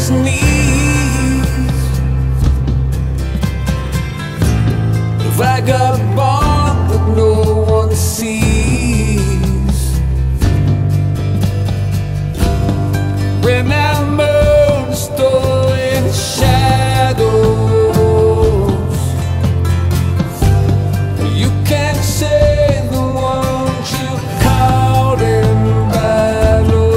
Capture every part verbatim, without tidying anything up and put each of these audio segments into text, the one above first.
his knees. The vagabond that no one sees. Remember the story in the shadows. You can't say the ones you called in battle.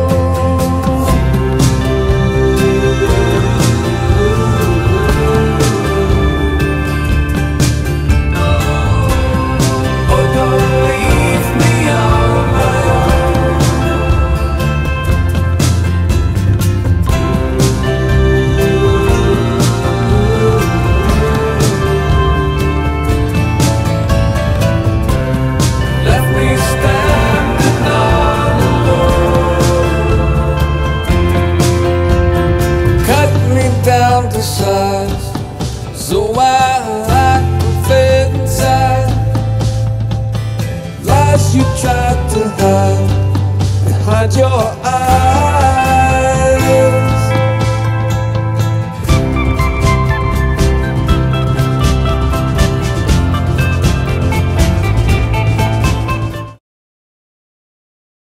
Oh, don't leave me on my own. Left me standing all alone. Cut me down to size, so I, I can fit inside. Lies you tried to hide behind your